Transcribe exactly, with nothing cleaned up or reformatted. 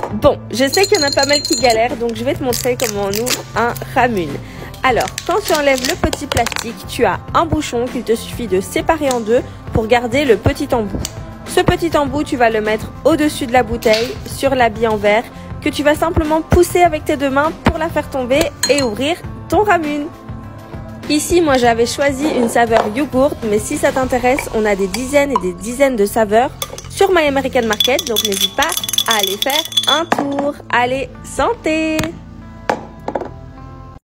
Bon, je sais qu'il y en a pas mal qui galèrent, donc je vais te montrer comment on ouvre un ramune. Alors, quand tu enlèves le petit plastique, tu as un bouchon qu'il te suffit de séparer en deux pour garder le petit embout. Ce petit embout, tu vas le mettre au-dessus de la bouteille, sur l'habit en verre, que tu vas simplement pousser avec tes deux mains pour la faire tomber et ouvrir ton ramune. Ici, moi j'avais choisi une saveur yogourt, mais si ça t'intéresse, on a des dizaines et des dizaines de saveurs sur My American Market, donc n'hésite pas à aller faire un tour. Allez, santé!